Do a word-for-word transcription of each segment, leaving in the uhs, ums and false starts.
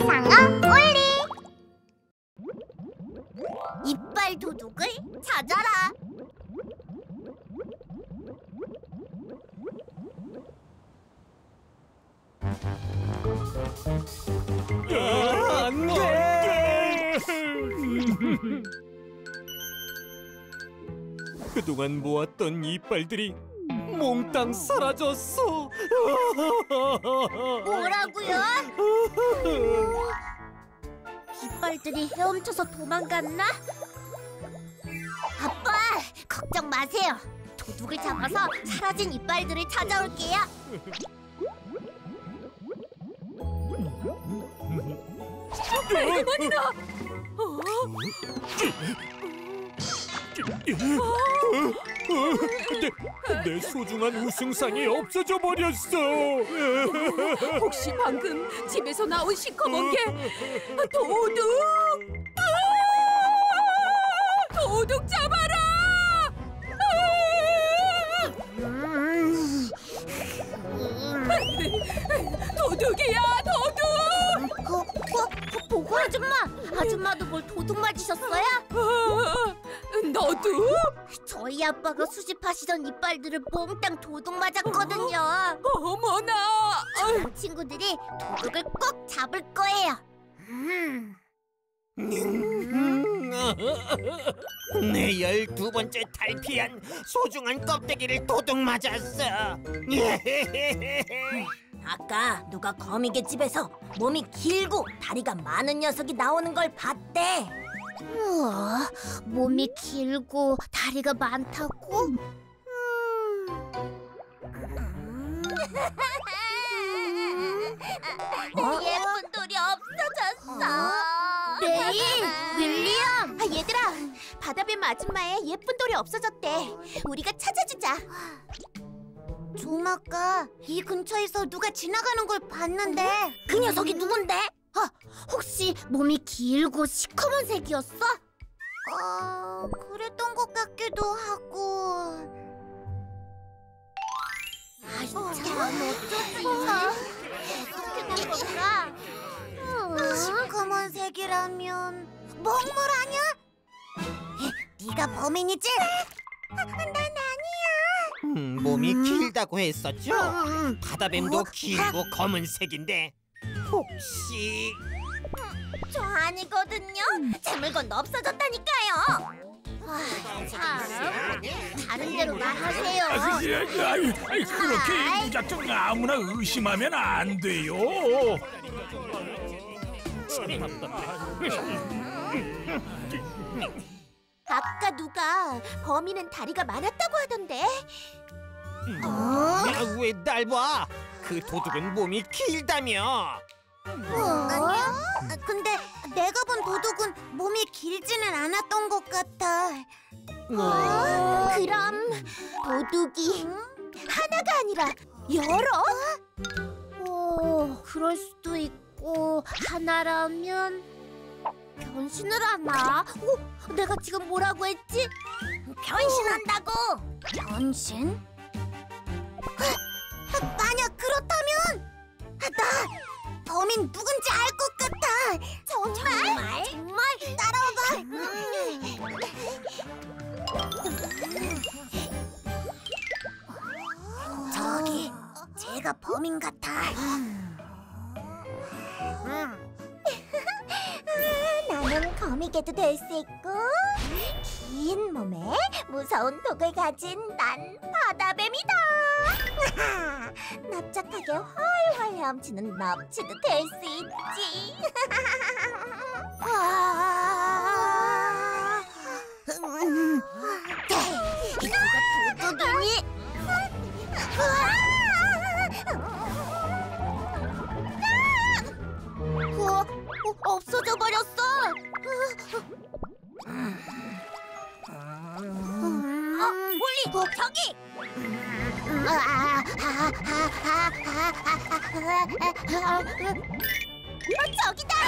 상어 올리. 이빨 도둑을 찾아라. 아, 안 돼! 그동안 모았던 이빨들이 몽땅 사라졌어. 뭐라고요? 이빨들이 헤엄쳐서 도망갔나? 아빠, 걱정 마세요. 도둑을 잡아서 사라진 이빨들을 찾아올게요. 에드먼이다! 어? 내, 내 소중한 우승상이 없어져 버렸어. 혹시 방금 집에서 나온 시커먼 게 도둑? 아! 도둑 잡아라! 도둑이야, 도둑! 어, 어, 보고 아줌마! 아줌마도 뭘 도둑 맞으셨어요? 너도? 저희 아빠가 수집하시던 이빨들을 몽땅 도둑 맞았거든요. 어머나! 저랑 친구들이 도둑을 꼭 잡을 거예요. 음. 내 열두 번째 탈피한 소중한 껍데기를 도둑 맞았어. 아까 누가 거미개 집에서 몸이 길고 다리가 많은 녀석이 나오는 걸 봤대. 우와, 몸이 길고 다리가 많다고? 음. 어? 예쁜 돌이 없어졌어. 레이, 윌리엄. 아, 얘들아, 바다뱀 아줌마의 예쁜 돌이 없어졌대. 우리가 찾아주자. 좀 아까 이 근처에서 누가 지나가는 걸 봤는데. 그 녀석이 누군데? 아, 혹시 몸이 길고 시커먼 색이었어? 어, 그랬던 것 같기도 하고. 아이, 참, 어쩌지? 어떻게 된 걸까? 시커먼 색이라면 먹물 아니야? 네가 범인이지? 난 아니야. 음, 몸이 길다고 했었죠? 바다뱀도 길고 검은색인데 혹시... 저 아니거든요. 제 물건도 없어졌다니까요. 아, 참. 다른 데로 말하세요. 아이, 아이, 아이, 그렇게 무작정 아무나 의심하면 안 돼요. 아까 누가 범인은 다리가 많았다고 하던데. 어? 야, 왜 날 봐? 그 도둑은 몸이 길다며. 어? 근데 내가 본 도둑은 몸이 길지는 않았던 것 같아. 어? 그럼 도둑이 하나가 아니라 여러? 어, 그럴 수도 있고 하나라면 변신을 하나? 어? 내가 지금 뭐라고 했지? 변신한다고! 변신? 만약 그렇다면 나 범인 누군지 알 것 같아. 정말? 정말? 따라와봐. 저기, 제가 범인 같아. 나는 거미개도 될 수 있고 긴 몸에 무서운 독을 가진 난 바다뱀이다. 납작하게 활활 헤엄치는 납치도 될 수 있지. 누가 도둑이니? 어, 없어져 버렸어. 어, 홀리, 어, 저기. 어, 저기다.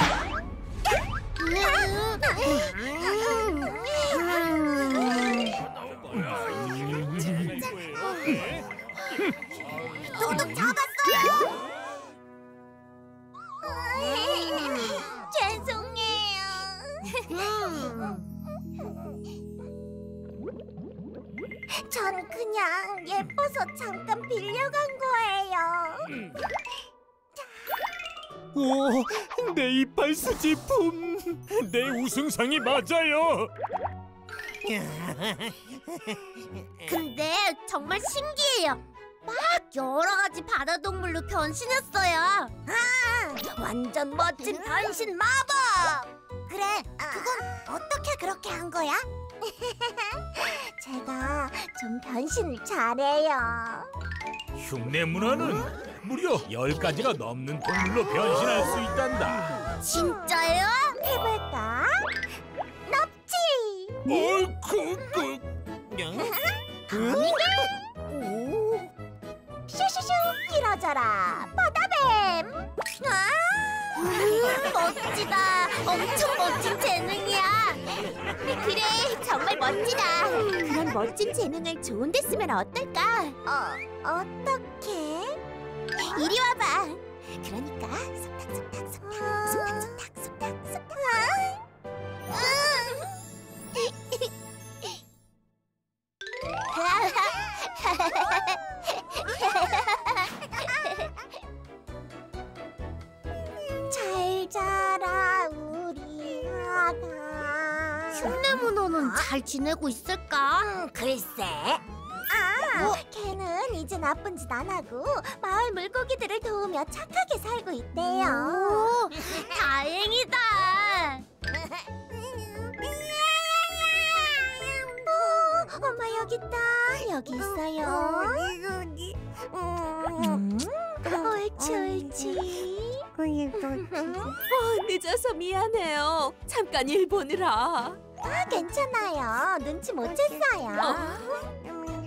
도둑 잡았어요. 전 그냥 예뻐서 잠깐 빌려간 거예요. 오, 내 이빨 수지품. 내 우승상이 맞아요. 근데 정말 신기해요. 막 여러 가지 바다 동물로 변신했어요. 아, 완전 멋진 변신 마법. 그래, 그건 어떻게 그렇게 한 거야? 제가 좀 변신을 잘해요. 흉내 문화는 무려 열 가지가 넘는 동물로 변신할 수 있단다. 진짜요? 해볼까? 납치! 옳고 그 오, 슈슈슈 이러져라 바다뱀. 아, 음, 멋지다. 엄청 멋진 재능이야. 그래, 정말 멋지다. 그런 멋진 재능을 좋은 데 쓰면 어떨까? 어, 어떻게? 이리 와봐. 그러니까 속닥속닥 속닥 속닥속닥 속닥 속닥. 잘 자라 우리 아가. 흉내문어는 잘 지내고 있을까? 음, 글쎄. 아, 걔는 이제 나쁜 짓 안 하고 마을 물고기들을 도우며 착하게 살고 있대요. 오, 다행이다. 어, 엄마 여기 있다. 여기 있어요. 음, 옳지 옳지. 어, 늦어서 미안해요. 잠깐 일 보느라. 아, 괜찮아요. 눈치 못 챘어요. 어?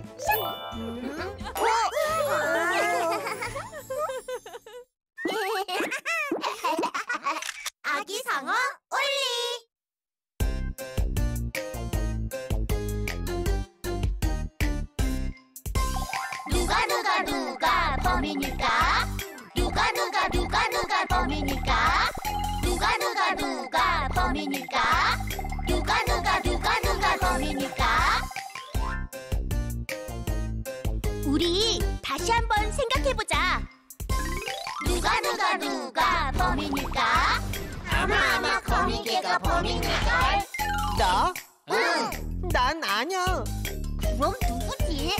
아기 상어 올리. 누가 누가 누가 범인일까? 누가 누가 누가 누가 범인일까? 누가 누가 누가 범인일까? 누가 누가 누가 누가 범인일까? 우리 다시 한번 생각해보자. 누가 누가 누가 범인일까? 아마 아마 거미개가 범인일걸? 나? 응. 난 아니야. 그럼 누구지?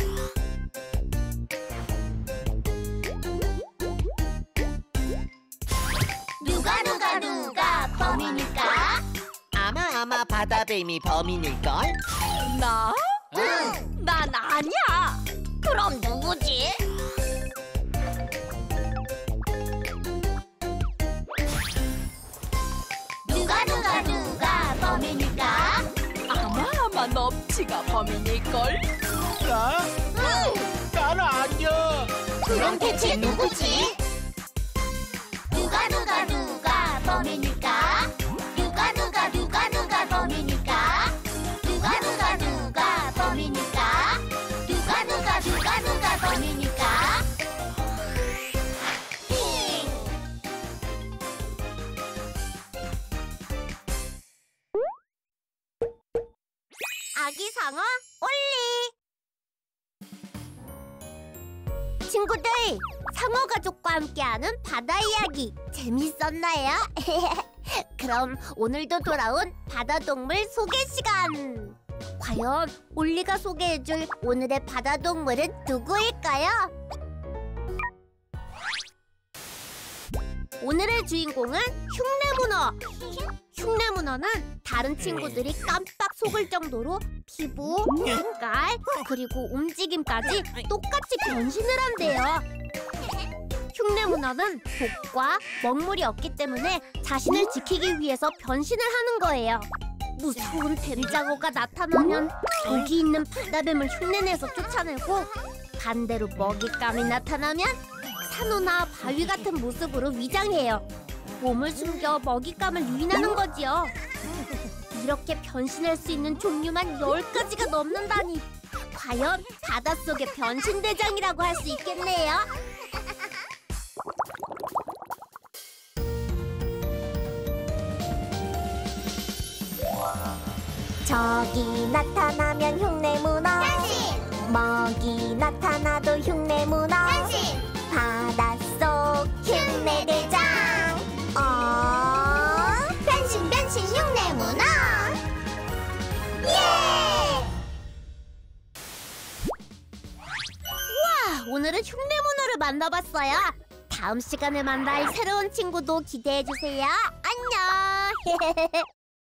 누가 누가 누가 범인일까? 아마 아마 바다뱀이 범인일걸? 나? 응. 난 아니야. 그럼 누구지? 누가 누가 누가 범인일까? 아마 아마 넙치가 범인일걸? 나? 응. 난 아니야. 그럼 대체 누구지? 누가 누가 누가 범인일까? 누가 누가 누가 누가 범인일까? 누가 누가 누가 범인일까? 누가 누가 누가 누가 범인일까? 아기 상어 올리. 친구들, 상어 가족과 함께하는 바다 이야기 재밌었나요? 그럼 오늘도 돌아온 바다 동물 소개 시간. 과연 올리가 소개해줄 오늘의 바다 동물은 누구일까요? 오늘의 주인공은 흉내문어. 흉내문어는 다른 친구들이 깜빡 속을 정도로 피부, 색깔, 그리고 움직임까지 똑같이 변신을 한대요. 흉내문어는 독과 먹물이 없기 때문에 자신을 지키기 위해서 변신을 하는 거예요. 무서운 뱀장어가 나타나면 여기 있는 바다뱀을 흉내내서 쫓아내고, 반대로 먹잇감이 나타나면 산호나 바위 같은 모습으로 위장해요. 몸을 숨겨 먹잇감을 유인하는 거지요. 이렇게 변신할 수 있는 종류만 열 가지가 넘는다니, 과연 바닷속의 변신대장이라고 할 수 있겠네요. 저기 나타나면 흉내 문어. 먹이 나타나도 흉내 문어. 바닷속 흉내 대장. 어 변신 변신 흉내 문어. 예! 우와, 오늘은 흉내 문어를 만나봤어요. 다음 시간에 만날 새로운 친구도 기대해 주세요. 안녕.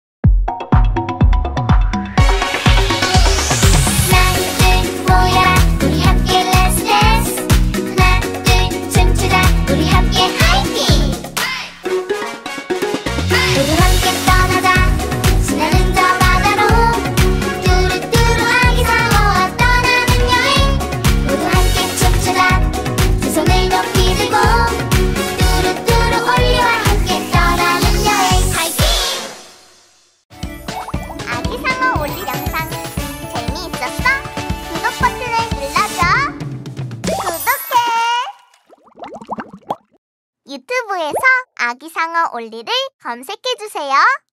하나 둘 모여라 우리 함께 Let's dance. 하나 둘 춤추자 우리 함께 하이킹. 모두 함께 떠나자 신나는 저 바다로. 뚜루뚜루 아기 상어와 떠나는 여행. 모두 함께 춤추자 두 손을 높이 들고. 뚜루뚜루 올리와 함께 떠나는 여행 하이킹. 아기 상어 올리 영상 재미있었어? 구독 버튼을 눌러줘. 구독해. 유튜브에서 아기 상어 올리를 검색해주세요.